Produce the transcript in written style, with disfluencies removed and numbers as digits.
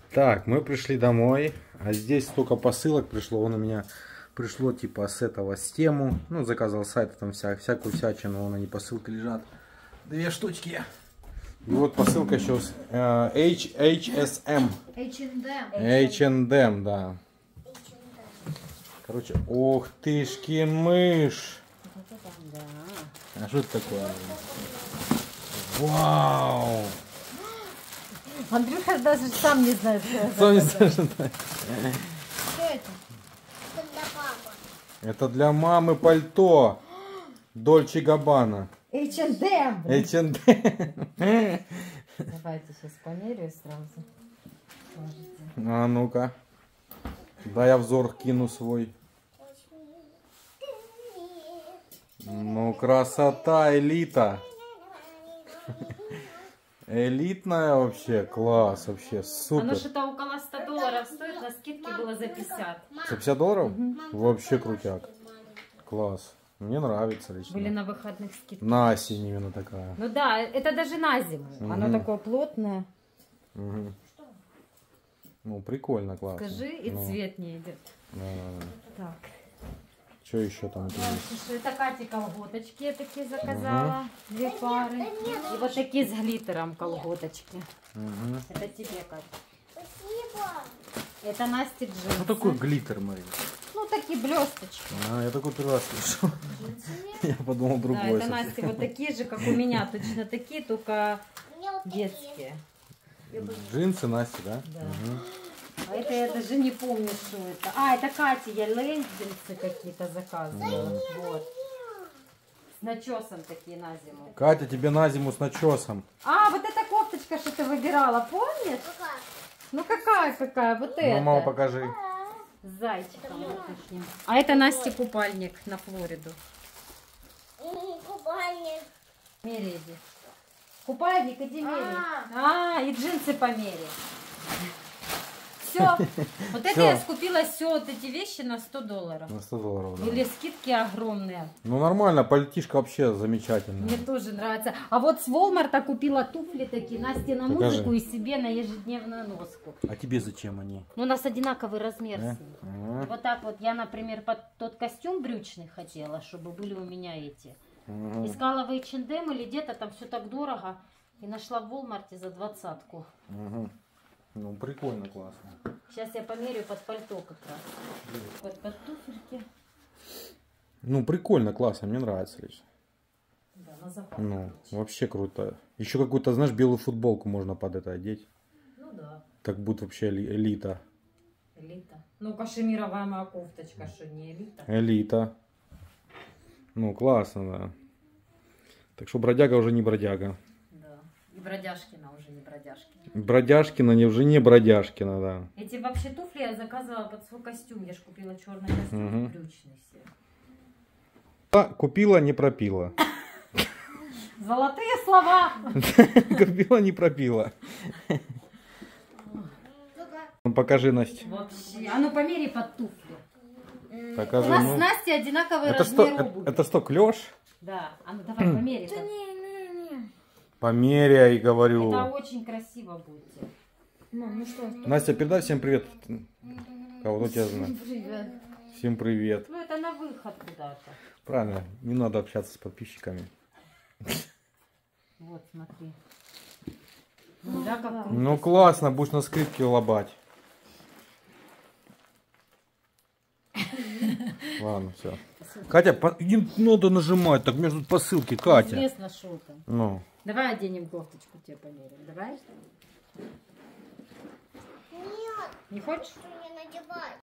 Так, мы пришли домой, а здесь столько посылок пришло. Вон у меня пришло типа с этого, с тему. Ну, заказал сайт, там всякую всячину, вон они посылки лежат. 2 штучки. И вот посылка еще с HSM. H&M, да. Короче, ох тышкин мышь. А что это такое? Вау! Андрюха даже сам не знает, что это. Сам не знаю, что это. Что это? Это для папы. Это для мамы пальто. Дольче Габбана. H&M. H&M. Давайте сейчас померяю сразу. А ну-ка. Да, я взор кину свой. Ну, красота, элита. Элитная вообще, класс, вообще, супер. Оно что-то около $100 стоит, на скидке было за 50. За 50 долларов? Вообще крутяк. Класс. Мне нравится лично. Были на выходных скидки. На осень именно такая. Ну да, это даже на зиму. Оно такое плотное. Угу. Ну, прикольно, классно. Скажи, и Ну, цвет не идет. да. Так. Что еще там есть? Дальше, это Кате колготочки я такие заказала. 2 пары. И вот такие с глиттером колготочки. Угу. Это тебе, Катя. Спасибо. Это Насте джинсы. Что такое глиттер, Марина? Ну, такие блесточки. А, я такой первый раз слышал. Я подумал Да, другой. это Насте вот такие же, как у меня. Точно такие, только У меня вот такие. детские. Джинсы Насти, да? Да. Угу. А это я даже не помню, что это. А, это Катя, я лендинсы какие-то заказывала. Вот. С начесом такие на зиму. Катя, тебе на зиму с начесом. А, вот эта кофточка, что ты выбирала, помнишь? Какая? Ну какая? Вот Ну, эта. мама, покажи. С зайчиком. латышным. А это Насте купальник на Флориду. Купальник. Меряй, иди. Купальник, иди меряй. И джинсы померяй. Все. Вот это Всё. я скупила все вот эти вещи на $100. На 100 долларов, да. Были скидки огромные. Ну нормально, пальтишка вообще замечательная. Мне тоже нравится. А вот с Walmart купила туфли такие Насте на Покажи. музыку и себе на ежедневную носку. А тебе зачем они? Ну, у нас одинаковый размер Да? с ним. Ага. Вот так вот я, например, под тот костюм брючный хотела, чтобы были у меня эти. Ага. Искала в H&M или где-то, там все так дорого. И нашла в Walmart за 20-ку. Ага. Ну прикольно, классно. Сейчас я померю под пальто как раз. Под туфельки. Ну прикольно, классно, мне нравится лично. Да, на запах. Ну, вообще круто. Еще какую-то, знаешь, белую футболку можно под это одеть. Ну да, Так будет вообще элита. элита. Ну, кашемировая моя кофточка, что не элита. Элита. Ну, классно, да. Так что бродяга уже не бродяга. Да. И бродяжкина уже не бродяжкина. Бродяжкина не уже не бродяжкина, да. Эти вообще туфли я заказывала под свой костюм. Я же купила черный костюм брючный себе. Купила, не пропила. Золотые слова! Купила, не пропила. Ну, покажи, Настя. Вообще. А ну померяй под туфли. У Покажи, нас ну. с Настей одинаковый Это что, размер обуви. это что, клеш? Да. А ну давай померяй. под- Не. Померяй, говорю. Это очень красиво будет. Мам, ну что? Настя, передай всем привет. Кого тебя знает. Привет. Всем привет. Ну это на выход куда-то. Правильно, не надо общаться с подписчиками. Вот, смотри. Ну, да, как круто. Ну классно, будешь на скрипке лобать. Ладно, все. Катя, не надо нажимать, так между посылки, Катя. Известно, что там. Ну, Давай оденем кофточку, тебе померяем. Давай? Нет, Не хочешь? что не надевать.